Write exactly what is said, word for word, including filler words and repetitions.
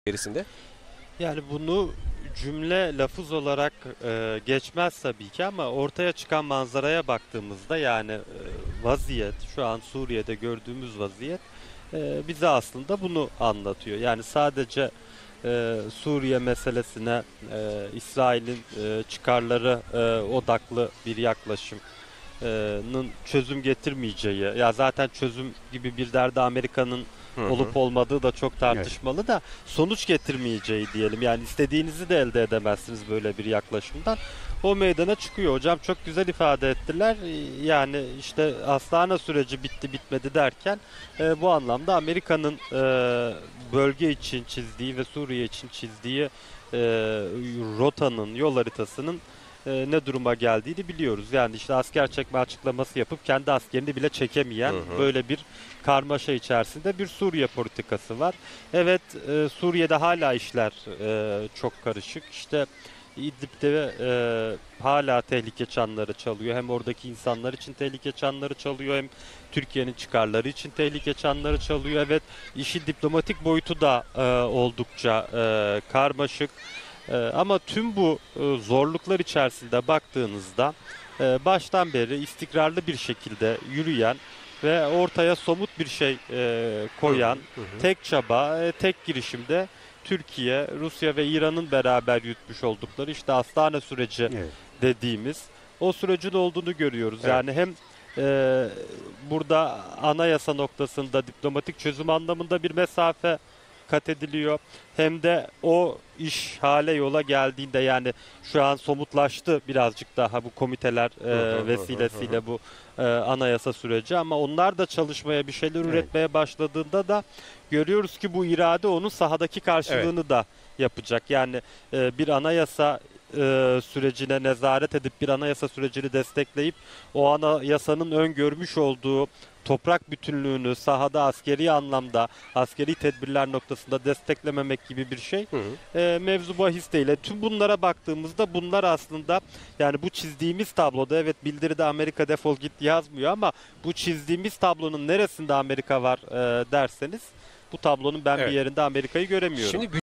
gerisinde? Yani bunu cümle lafız olarak e, geçmez tabii ki ama ortaya çıkan manzaraya baktığımızda yani e, vaziyet şu an Suriye'de gördüğümüz vaziyet e, bize aslında bunu anlatıyor. Yani sadece e, Suriye meselesine e, İsrail'in e, çıkarları e, odaklı bir yaklaşımın çözüm getirmeyeceği, ya zaten çözüm gibi bir derdi Amerika'nın Hı hı. olup olmadığı da çok Evet. tartışmalı da sonuç getirmeyeceği diyelim. Yani istediğinizi de elde edemezsiniz böyle bir yaklaşımdan. O meydana çıkıyor. Hocam çok güzel ifade ettiler. Yani işte hastane süreci bitti bitmedi derken e, bu anlamda Amerika'nın e, bölge için çizdiği ve Suriye için çizdiği e, rotanın, yol haritasının e, ne duruma geldiğini biliyoruz. Yani işte asker çekme açıklaması yapıp kendi askerini bile çekemeyen Hı hı. böyle bir karmaşa içerisinde bir Suriye politikası var. Evet, e, Suriye'de hala işler e, çok karışık. İşte İdlib'de e, hala tehlike çanları çalıyor. Hem oradaki insanlar için tehlike çanları çalıyor, hem Türkiye'nin çıkarları için tehlike çanları çalıyor. Evet, işin diplomatik boyutu da e, oldukça e, karmaşık. E, ama tüm bu e, zorluklar içerisinde baktığınızda e, baştan beri istikrarlı bir şekilde yürüyen ve ortaya somut bir şey e, Hı hı. koyan Hı hı. tek çaba, e, tek girişimde Türkiye, Rusya ve İran'ın beraber yürütmüş oldukları işte hastane süreci Evet. dediğimiz o sürecin olduğunu görüyoruz. Evet. Yani hem e, burada anayasa noktasında diplomatik çözüm anlamında bir mesafe kat ediliyor. Hem de o iş hale yola geldiğinde yani şu an somutlaştı birazcık daha bu komiteler Hı hı e, hı hı hı hı. vesilesiyle bu e, anayasa süreci, ama onlar da çalışmaya bir şeyler Evet. üretmeye başladığında da görüyoruz ki bu irade onun sahadaki Evet. karşılığını da yapacak. Yani e, bir anayasa e, sürecine nezaret edip bir anayasa sürecini destekleyip o anayasanın öngörmüş olduğu toprak bütünlüğünü sahada askeri anlamda, askeri tedbirler noktasında desteklememek gibi bir şey Hı hı. e, mevzu bahis değil. E, Tüm bunlara baktığımızda bunlar aslında yani bu çizdiğimiz tabloda, evet, bildiride Amerika defol git yazmıyor ama bu çizdiğimiz tablonun neresinde Amerika var e, derseniz bu tablonun ben bir Evet. yerinde Amerika'yı göremiyorum. Şimdi